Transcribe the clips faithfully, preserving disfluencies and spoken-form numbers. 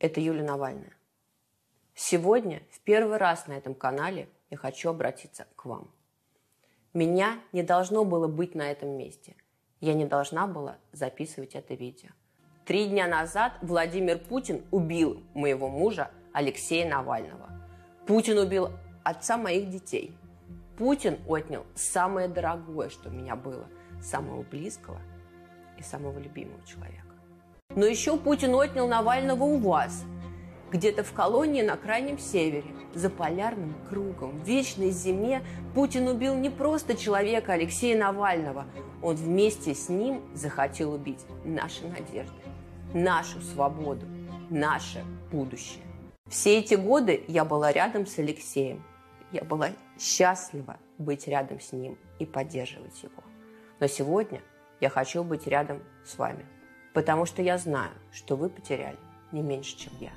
это Юлия Навальная. Сегодня в первый раз на этом канале я хочу обратиться к вам. Меня не должно было быть на этом месте. Я не должна была записывать это видео. Три дня назад Владимир Путин убил моего мужа Алексея Навального. Путин убил отца моих детей. Путин отнял самое дорогое, что у меня было, самого близкого и самого любимого человека. Но еще Путин отнял Навального у вас, где-то в колонии на Крайнем Севере, за полярным кругом, в вечной зиме. Путин убил не просто человека Алексея Навального, он вместе с ним захотел убить наши надежды, нашу свободу, наше будущее. Все эти годы я была рядом с Алексеем, я была счастлива быть рядом с ним и поддерживать его. Но сегодня я хочу быть рядом с вами, потому что я знаю, что вы потеряли не меньше, чем я.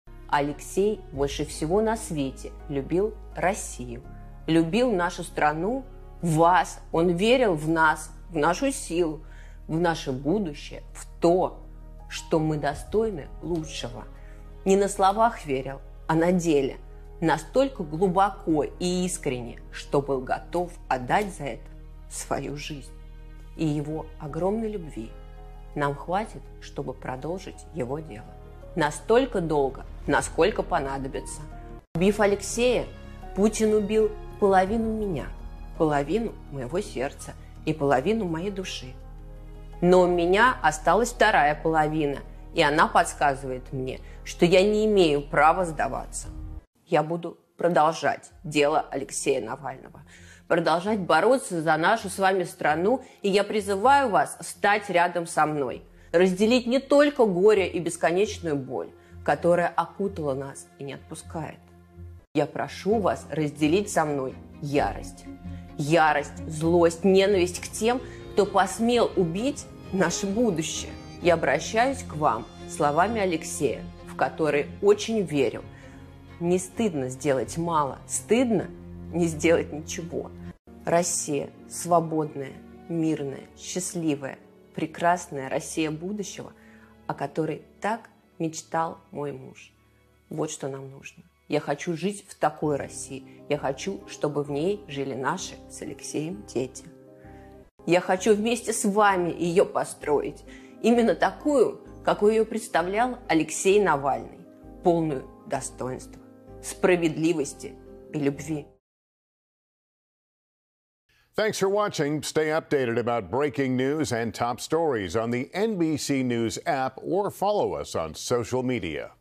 Алексей больше всего на свете любил Россию, любил нашу страну, вас. Он верил в нас, в нашу силу, в наше будущее, в то, что мы достойны лучшего. Не на словах верил, а на деле. Настолько глубоко и искренне, что был готов отдать за это свою жизнь. И его огромной любви нам хватит, чтобы продолжить его дело. Настолько долго, насколько понадобится. Убив Алексея, Путин убил половину меня, половину моего сердца и половину моей души. Но у меня осталась вторая половина, и она подсказывает мне, что я не имею права сдаваться. Я буду продолжать дело Алексея Навального, продолжать бороться за нашу с вами страну, и я призываю вас стать рядом со мной, разделить не только горе и бесконечную боль, которая окутала нас и не отпускает. Я прошу вас разделить со мной ярость. Ярость, злость, ненависть к тем, кто посмел убить наше будущее. Я обращаюсь к вам словами Алексея, в которые очень верю. Не стыдно сделать мало, стыдно не сделать ничего. Россия свободная, мирная, счастливая, прекрасная Россия будущего, о которой так мечтал мой муж. Вот что нам нужно. Я хочу жить в такой России. Я хочу, чтобы в ней жили наши с Алексеем дети. Я хочу вместе с вами ее построить. Именно такую, какую ее представлял Алексей Навальный. Полную достоинства, справедливости и любви. Thanks for watching. Stay updated about breaking news and top stories on the N B C News app or follow us on social media.